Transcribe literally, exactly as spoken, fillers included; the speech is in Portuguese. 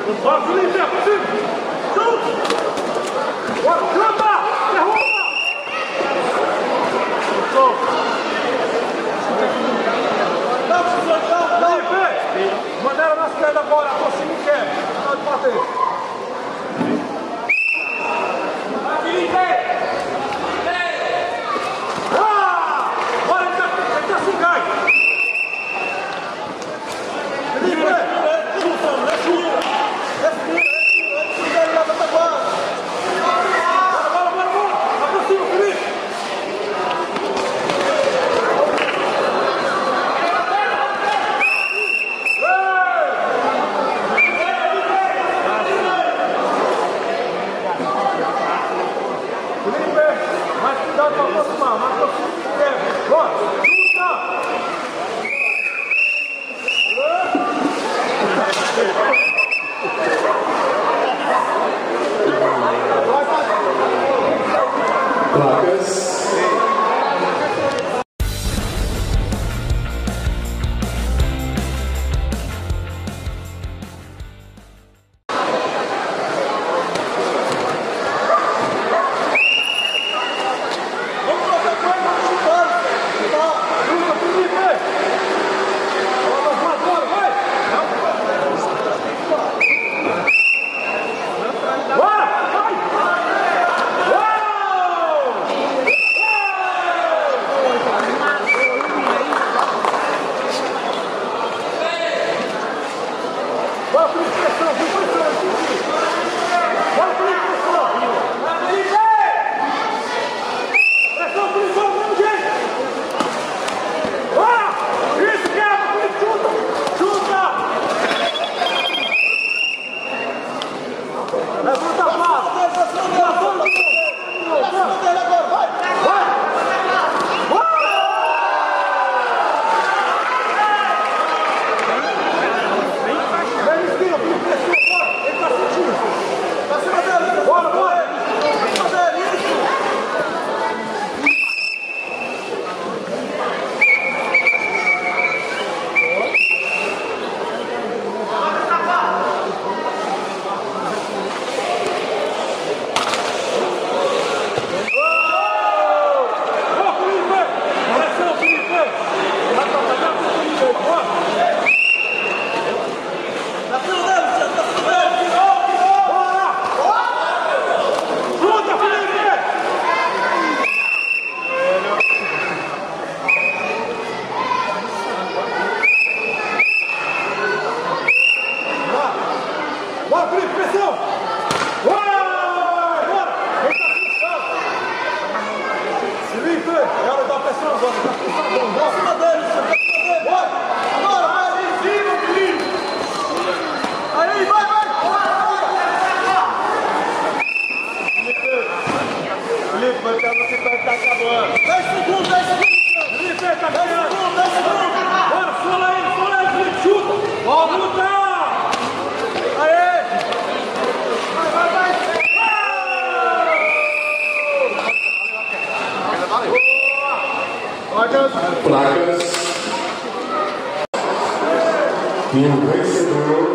Bora, Felipe, é possível! Junto! Bora, chuta! Derruba! Felipe! Maneira na esquerda agora, aproxima o quer. Final de bater. Vai, Felipe! Ah! Bora, ele tá, ele tá sem gás! Felipe! Mais cuidado para aproximar, mais aproxima que quer. Bora, chuta! Placas. Bora, Felipe, pressão, vem pressão, bora, Felipe, pressão! Felipe! Pressão, Felipe, vamos, gente! Bora! Isso, quebra, Felipe, chuta! Chuta! Levanta a mão! Levanta dele agora, vai! Vai! Bora, Felipe, pressão! Bora! Bora! Vem cá, pressão! Felipe, é hora da pressão agora, tá pressão, bora! Cima dele, cima dele! Bora! Bora, vai! Em cima, Felipe! Aí, vai, vai! Felipe, vai estar, você vai estar acabando! dez segundos, dez segundos! Felipe, tá ganhando! dez segundos! Bora, sola ele, sola ele, Felipe, chuta! Bora! Luta! Placas. E o vencedor